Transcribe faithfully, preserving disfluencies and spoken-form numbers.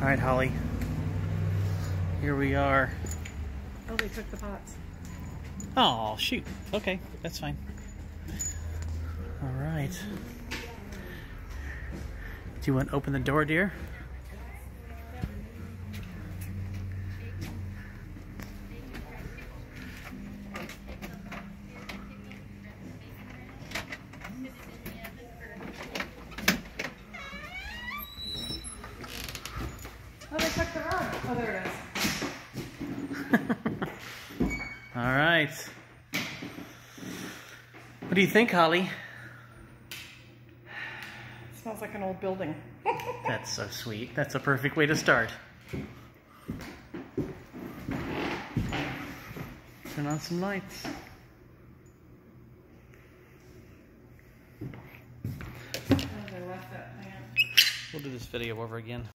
All right, Holly. Here we are. Oh, they took the pots. Oh, shoot. Okay, that's fine. All right. Do you want to open the door, dear? Oh, they took the rug. Oh, there it is. All right. What do you think, Holly? Smells like an old building. That's so sweet. That's a perfect way to start. Turn on some lights. Oh, they left that plant. We'll do this video over again.